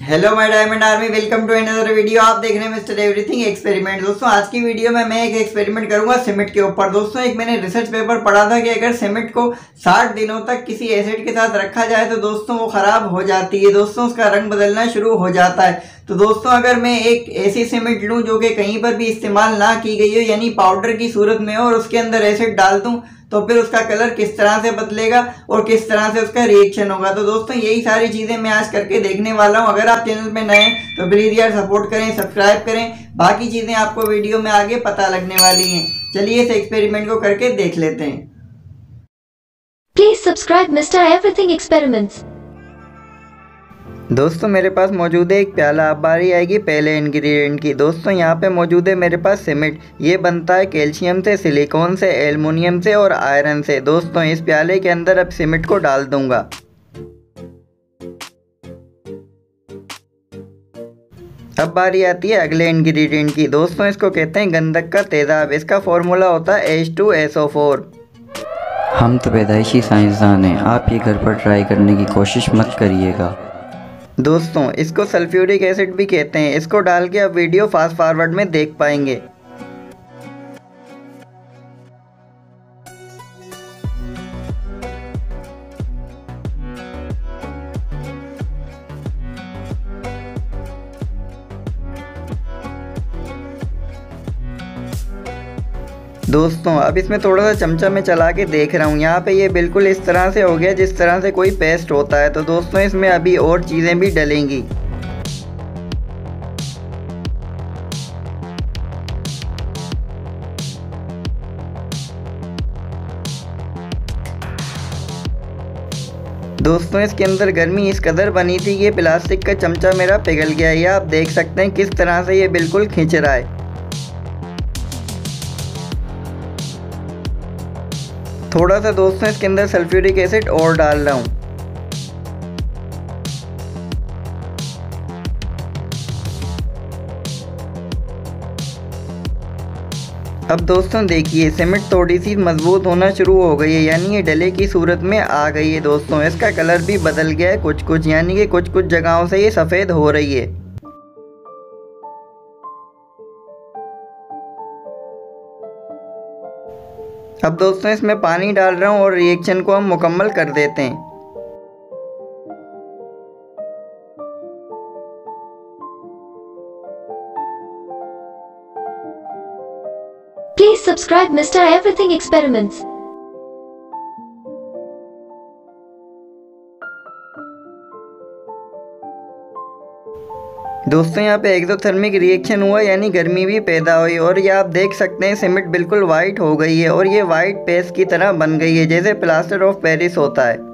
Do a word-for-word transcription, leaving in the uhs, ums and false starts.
Hello my diamond army, welcome to another video. आप देख रहे हैं मिस्टर एवरीथिंग एक्सपेरिमेंट। दोस्तों आज की वीडियो में मैं एक एक्सपेरिमेंट करूंगा सीमेंट के ऊपर। दोस्तों एक मैंने रिसर्च पेपर पढ़ा था कि अगर सीमेंट को साठ दिनों तक किसी एसिड के साथ रखा जाए तो दोस्तों वो खराब हो जाती है, दोस्तों उसका रंग बदलना शुरू हो जाता है। तो दोस्तों अगर मैं एक ऐसी सीमेंट लूं जो कि कहीं पर भी इस्तेमाल ना की गई हो, यानी पाउडर की सूरत में हो, और उसके अंदर एसिड डाल दूं तो फिर उसका कलर किस तरह से बदलेगा और किस तरह से उसका रिएक्शन होगा। तो दोस्तों यही सारी चीजें मैं आज करके देखने वाला हूं। अगर आप चैनल पे नए हैं तो प्लीज यार सपोर्ट करें, सब्सक्राइब करें। बाकी चीजें आपको वीडियो में आगे पता लगने वाली हैं। चलिए इस एक्सपेरिमेंट को करके देख लेते हैं। Please subscribe mister everything experiments. दोस्तों मेरे पास मौजूद है एक प्याला। अब बारी आएगी पहले इंग्रेडिएंट की। दोस्तों यहाँ पे मौजूद है मेरे पास सीमेंट। ये बनता है कैल्शियम से, सिलिकॉन से, एल्युमिनियम से और आयरन से। दोस्तों इस प्याले के अंदर अब सीमेंट को डाल दूंगा। अब बारी आती है अगले इंग्रेडिएंट की। दोस्तों इसको कहते हैं गंधक का तेजाब। इसका फॉर्मूला होता है H two S O four. हम तो पैदाइशी साइंसदान हैं, आप ये घर पर ट्राई करने की कोशिश मत करिएगा। दोस्तों इसको सल्फ्यूरिक एसिड भी कहते हैं। इसको डाल के आप वीडियो फास्ट फॉरवर्ड में देख पाएंगे। दोस्तों अब इसमें थोड़ा सा चमचा में चला के देख रहा हूँ। यहाँ पे ये बिल्कुल इस तरह से हो गया जिस तरह से कोई पेस्ट होता है। तो दोस्तों इसमें अभी और चीज़ें भी डलेंगी। दोस्तों इसके अंदर गर्मी इस कदर बनी थी कि ये प्लास्टिक का चमचा मेरा पिघल गया। ये आप देख सकते हैं किस तरह से ये बिल्कुल खींच रहा है। थोड़ा सा दोस्तों इसके अंदर सल्फ्यूरिक एसिड और डाल रहा हूँ। अब दोस्तों देखिए सीमेंट थोड़ी सी मजबूत होना शुरू हो गई है, यानी ये डले की सूरत में आ गई है। दोस्तों इसका कलर भी बदल गया है कुछ कुछ, यानी कि कुछ कुछ जगहों से ये सफ़ेद हो रही है। अब दोस्तों इसमें पानी डाल रहा हूँ और रिएक्शन को हम मुकम्मल कर देते हैं। Please subscribe mister everything experiments. दोस्तों यहाँ पे एक्सोथर्मिक रिएक्शन हुआ, यानी गर्मी भी पैदा हुई, और ये आप देख सकते हैं सीमेंट बिल्कुल वाइट हो गई है और ये वाइट पेस्ट की तरह बन गई है, जैसे प्लास्टर ऑफ पेरिस होता है।